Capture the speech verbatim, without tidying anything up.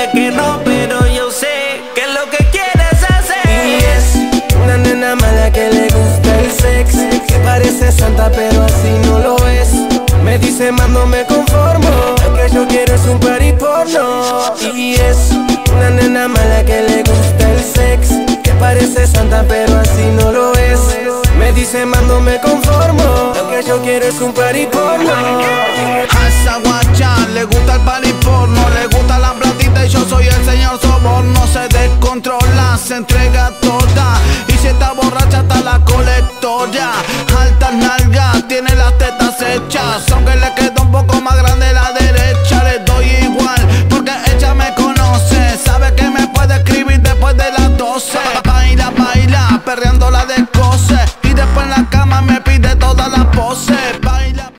dice que no, pero yo sé que es lo que quieres hacer. Y es una nena mala que le gusta el sex, que parece santa pero así no lo es. Me dice más no me conformo, lo que yo quiero es un party porno. Y es una nena mala que le gusta el sex, que parece santa pero así no lo es. Me dice más no me conformo, lo que yo quiero es un party porno. A esa guacha le gusta el party porno, le gusta la platita y yo soy el señor soborno. Se descontrola, se entrega todo